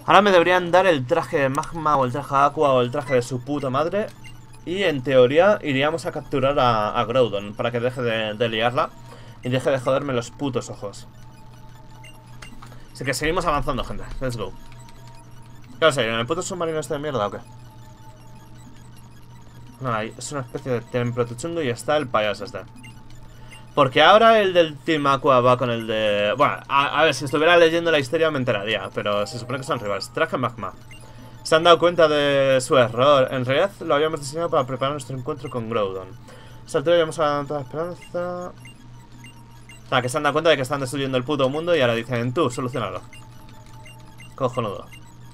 Ahora me deberían dar el traje de magma o el traje de aqua o el traje de su puta madre. Y en teoría iríamos a capturar a Groudon para que deje de liarla y deje de joderme los putos ojos. Así que seguimos avanzando, gente. Let's go. ¿Qué vas a ir? ¿En el puto submarino este de mierda o qué? No, es una especie de templo chungo y está el payaso este. Porque ahora el del Team Aqua va con el de... Bueno, a ver, si estuviera leyendo la historia me enteraría, pero se supone que son rivales. Traje magma. Se han dado cuenta de su error. En realidad lo habíamos diseñado para preparar nuestro encuentro con Groudon. A esta altura habíamos adelantado la esperanza. O sea, que se han dado cuenta de que están destruyendo el puto mundo y ahora dicen, tú, solucionalo. Cojonudo.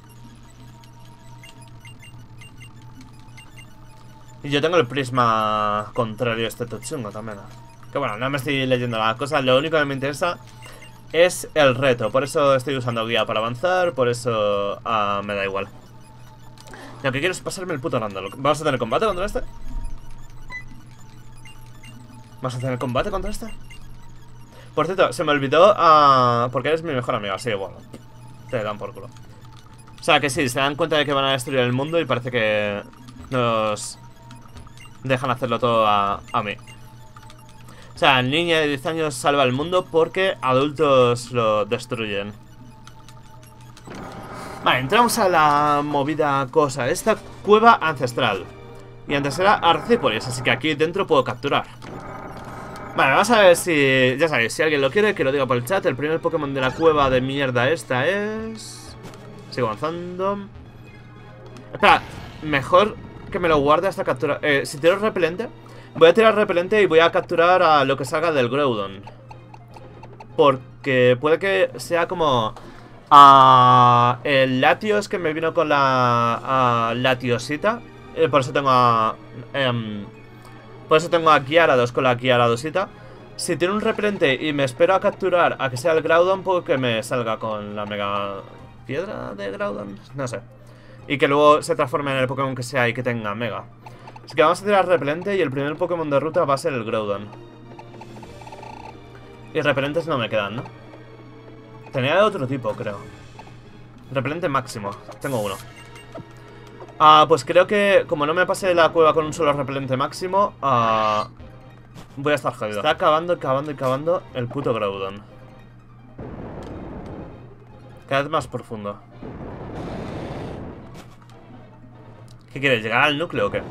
Y yo tengo el prisma contrario a este tochungo también. Que bueno, no me estoy leyendo la cosa. Lo único que me interesa es el reto. Por eso estoy usando guía para avanzar. Por eso me da igual. Lo que quiero es pasarme el puto random. ¿Vamos a tener combate contra este? ¿Vamos a tener combate contra este? Por cierto, se me olvidó porque eres mi mejor amigo. Así que bueno, te dan por culo. O sea que sí, se dan cuenta de que van a destruir el mundo y parece que nos dejan hacerlo todo a mí. O sea, niña de 10 años salva el mundo porque adultos lo destruyen. Vale, entramos a la movida cosa. Esta cueva ancestral. Y antes era Arcípolis, así que aquí dentro puedo capturar. Vale, vamos a ver si... Ya sabéis, si alguien lo quiere, que lo diga por el chat. El primer Pokémon de la cueva de mierda esta es... Sigo avanzando. Espera, mejor que me lo guarde hasta capturar... si tiro repelente... Voy a tirar repelente y voy a capturar a lo que salga del Groudon. Porque puede que sea como... el Latios que me vino con la Latiosita. Por eso tengo a... por eso tengo a Gyarados con la Gyaradosita. Si tiene un repelente y me espero a capturar a que sea el Groudon, puede que me salga con la Mega Piedra de Groudon. No sé. Y que luego se transforme en el Pokémon que sea y que tenga Mega. Así que vamos a tirar repelente y el primer Pokémon de ruta va a ser el Groudon. Y repelentes no me quedan, ¿no? Tenía de otro tipo, creo. Repelente máximo. Tengo uno. Pues creo que como no me pase la cueva con un solo repelente máximo, voy a estar jodido. Está cavando el puto Groudon. Cada vez más profundo. ¿Qué quieres? ¿Llegar al núcleo o qué?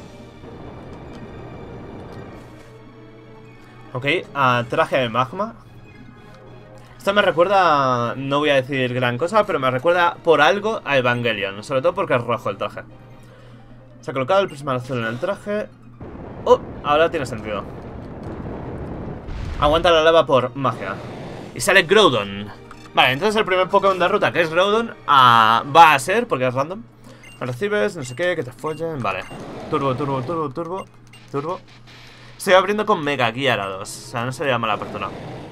Ok, traje de magma. Esto me recuerda, no voy a decir gran cosa, pero me recuerda por algo a Evangelion. Sobre todo porque es rojo el traje. Se ha colocado el prisma azul en el traje. Oh, ahora tiene sentido. Aguanta la lava por magia. Y sale Groudon. Vale, entonces el primer Pokémon de ruta, que es Groudon, va a ser, porque es random. Recibes, no sé qué, que te follen. Vale, turbo. Estoy abriendo con Mega Gyarados. O sea, no sería mala persona.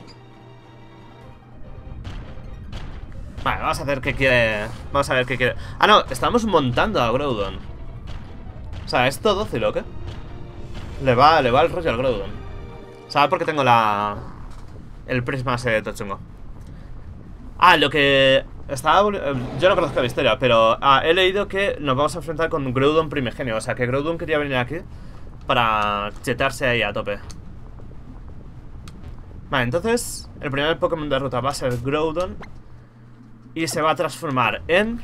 Vale, vamos a ver qué quiere. Vamos a ver qué quiere. Ah, no, estamos montando a Groudon. O sea, ¿es todo dócil o qué? Le va el rollo al Groudon. ¿Sabes por qué tengo el prisma ese tochungo? Lo que estaba... Yo no conozco la historia, pero he leído que nos vamos a enfrentar con Groudon primigenio. O sea, que Groudon quería venir aquí para chetarse ahí a tope. Vale, entonces el primer Pokémon de ruta va a ser Groudon. Y se va a transformar en...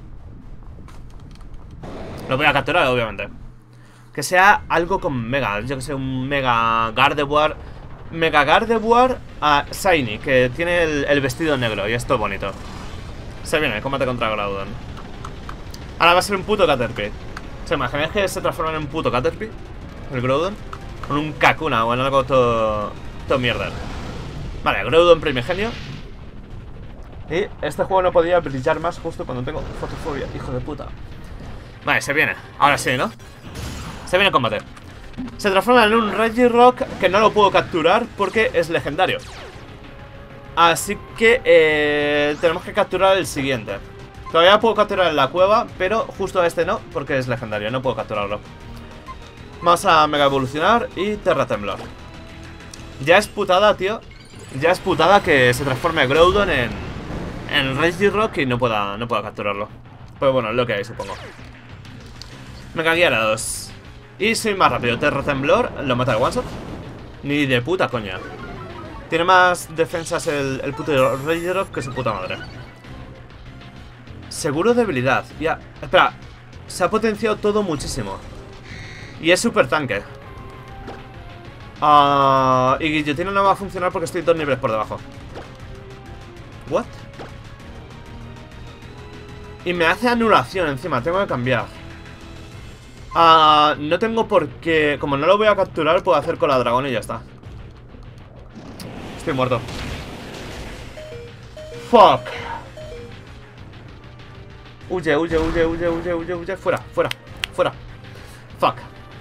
Lo voy a capturar, obviamente. Que sea algo con Mega. Yo que sé, un Mega Gardevoir. Mega Gardevoir Shiny, que tiene el vestido negro. Y esto bonito. Se viene el combate contra Groudon. Ahora va a ser un puto Caterpie. ¿Se imagináis que se transforma en un puto Caterpie? El Groudon. Con un Kakuna o en algo todo mierda. Vale, Groudon primigenio. Y este juego no podía brillar más justo cuando tengo fotofobia, hijo de puta. Vale, se viene. Ahora sí, ¿no? Se viene el combate. Se transforma en un Regirock que no lo puedo capturar porque es legendario. Así que tenemos que capturar el siguiente. Todavía puedo capturar en la cueva, pero justo a este no, porque es legendario, no puedo capturarlo. Vamos a mega evolucionar y Terra Temblor. Ya es putada, tío. Ya es putada que se transforme Groudon en en Regirock y no pueda capturarlo. Pues bueno, es lo que hay, supongo. Mega Gyarados. Y soy más rápido. Terratemblor, lo mata el one shot. Ni de puta coña. Tiene más defensas el puto Regirock que su puta madre. Seguro debilidad. Ya, espera. Se ha potenciado todo muchísimo. Y es super tanque. Y Guillotina no va a funcionar porque estoy 2 niveles por debajo. What? Y me hace anulación encima, tengo que cambiar. No tengo por qué. Como no lo voy a capturar, puedo hacer cola dragón y ya está. Estoy muerto. Fuck. Huye, huye, huye, huye, huye, huye, huye. Fuera, fuera, fuera. Fuck.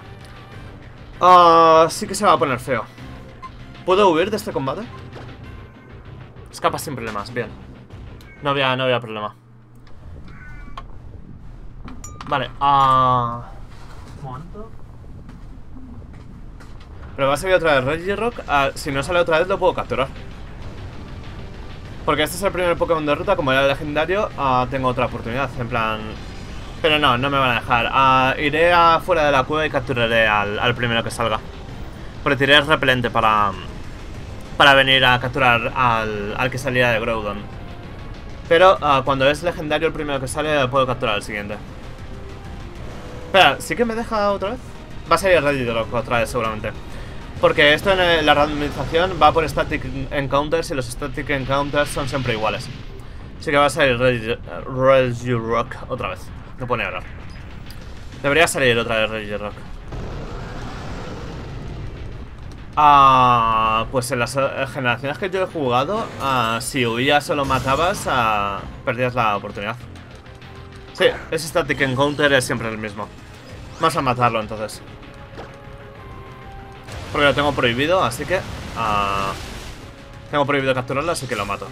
Sí que se va a poner feo. ¿Puedo huir de este combate? Escapa sin problemas, bien. No había problema. Vale, un momento. Pero va a salir otra vez Regirock. Si no sale otra vez lo puedo capturar. Porque este es el primer Pokémon de ruta. Como era legendario, tengo otra oportunidad. En plan... Pero no me van a dejar. Iré afuera de la cueva y capturaré al primero que salga. Porque tiré el repelente para venir a capturar al que salía de Groudon. Pero cuando es legendario el primero que sale, puedo capturar al siguiente. Espera, ¿sí que me deja otra vez? Va a salir Regirock otra vez seguramente. Porque esto en la randomización va por Static Encounters y los Static Encounters son siempre iguales. Así que va a salir Regirock otra vez. No pone ahora. Debería salir otra vez Regirock. Pues en las generaciones que yo he jugado, si huías o lo matabas, perdías la oportunidad. Sí, ese Static Encounter es siempre el mismo. Vamos a matarlo entonces. Porque lo tengo prohibido, así que... tengo prohibido capturarlo, así que lo mato.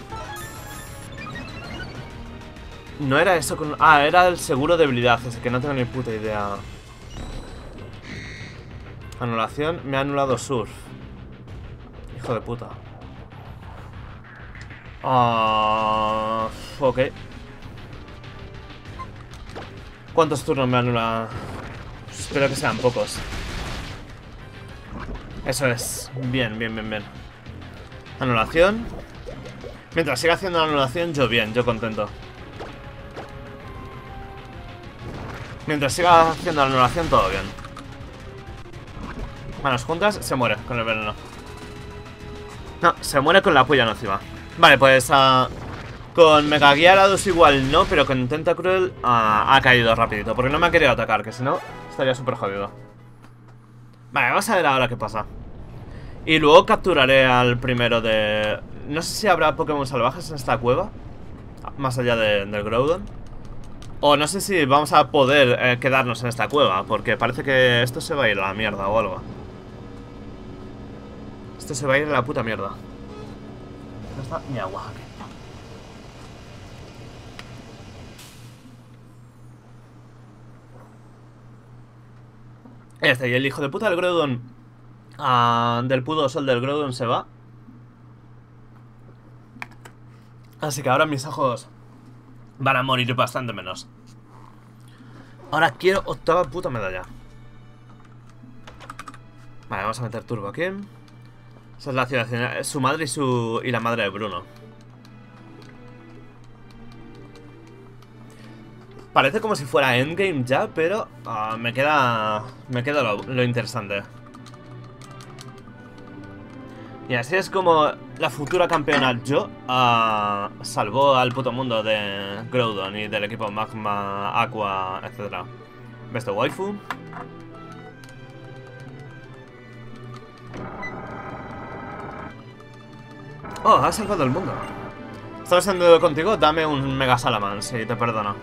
No era eso con... era el seguro debilidad, así que no tengo ni puta idea. Anulación, me ha anulado Surf. Hijo de puta. Ok. ¿Cuántos turnos me anula? Espero que sean pocos. Eso es. Bien, bien, bien, bien. Anulación. Mientras siga haciendo la anulación, yo bien, yo contento. Mientras siga haciendo la anulación, todo bien. Manos juntas, se muere con el veneno. No, se muere con la polla nociva. Vale, pues con Mega Gyarados igual no, pero con Tentacruel ha caído rapidito. Porque no me ha querido atacar, que si no estaría súper jodido. Vale, vamos a ver ahora qué pasa. Y luego capturaré al primero de... No sé si habrá Pokémon salvajes en esta cueva, más allá del Groudon. O no sé si vamos a poder quedarnos en esta cueva, porque parece que esto se va a ir a la mierda o algo. Esto se va a ir a la puta mierda. ¿Dónde está mi agua? Aquí. Este, y el hijo de puta del Groudon, del puto sol del Groudon se va. Así que ahora mis ojos van a morir bastante menos. Ahora quiero octava puta medalla. Vale, vamos a meter turbo aquí. Esa es la ciudad, su madre y la madre de Bruno. Parece como si fuera endgame ya, pero me queda lo interesante. Y así es como la futura campeona Jo salvó al puto mundo de Groudon y del equipo Magma, Aqua, etc. ¿Ves de waifu? Oh, has salvado el mundo. ¿Estás haciendo contigo? Dame un Mega Salamence y te perdono.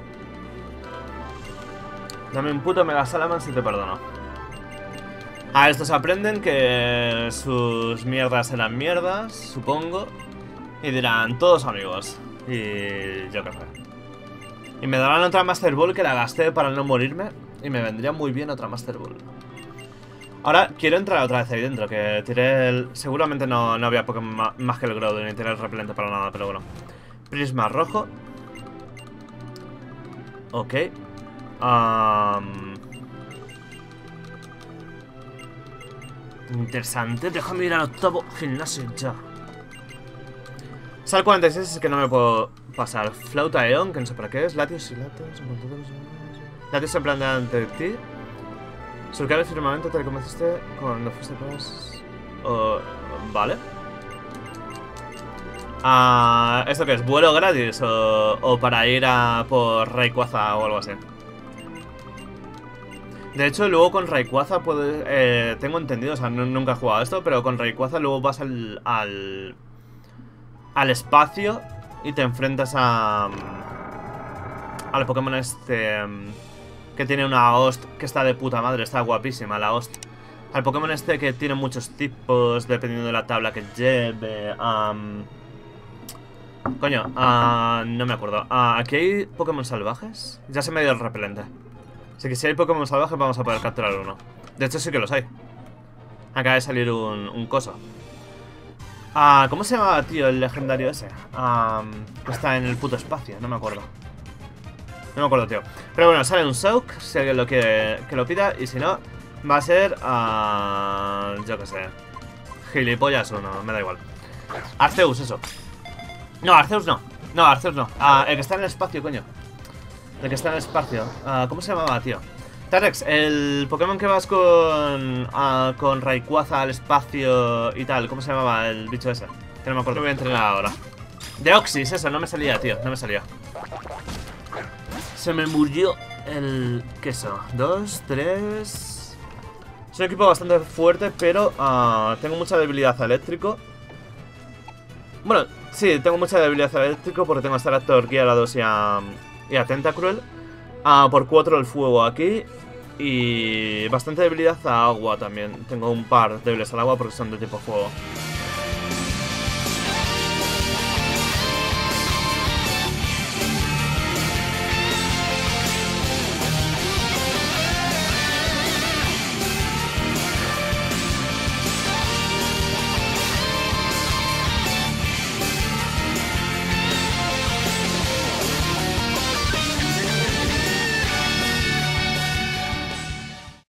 Dame un puto Mega Salamence y te perdono. A estos aprenden que sus mierdas eran mierdas, supongo. Y dirán, todos amigos. Y yo qué sé. Y me darán otra Master Ball que la gasté para no morirme. Y me vendría muy bien otra Master Ball. Ahora quiero entrar otra vez ahí dentro, que tiré el... Seguramente no había Pokémon más que el Groudon, ni tiré el repelente para nada, pero bueno. Prisma rojo. Ok. Interesante. Déjame ir al octavo gimnasio ya. Sal 46 es que no me puedo pasar. Flauta Eon, que no sé para qué es. Latios y latios. Latios en plan delante de ti. Surcar el firmamento te convenciste cuando fuiste pues. Vale. ¿Esto qué es? ¿Vuelo gratis? ¿O para ir a por Rayquaza o algo así? De hecho, luego con Rayquaza tengo entendido, o sea, nunca he jugado a esto, pero con Rayquaza luego vas al espacio y te enfrentas al Pokémon este que tiene una host que está de puta madre, está guapísima la host. Al Pokémon este que tiene muchos tipos dependiendo de la tabla que lleve. Coño, no me acuerdo. ¿Aquí hay Pokémon salvajes? Ya se me dio el repelente. Así que si hay Pokémon salvajes vamos a poder capturar uno. De hecho sí que los hay. Acaba de salir un coso. ¿Cómo se llama, tío, el legendario ese? Que está en el puto espacio, no me acuerdo. No me acuerdo, tío. Pero bueno, sale un Soak, si alguien lo quiere que lo pida. Y si no, va a ser... yo qué sé. Gilipollas o no, me da igual. Arceus, eso. No, Arceus no. No, Arceus no. El que está en el espacio, coño. El que está en el espacio. ¿Cómo se llamaba, tío? Tarex, el Pokémon que vas con Rayquaza al espacio y tal. ¿Cómo se llamaba el bicho ese? Que no me acuerdo. Lo voy a entrenar ahora. Deoxys, eso, no me salía, tío. No me salía. Se me murió el queso. 2, 3. Es un equipo bastante fuerte, pero tengo mucha debilidad a eléctrico. Bueno, sí, tengo mucha debilidad a eléctrico porque tengo a Staraptor, Gyarados y a Tentacruel. Por 4 el fuego aquí. Y bastante debilidad a agua también. Tengo un par débiles al agua porque son de tipo fuego.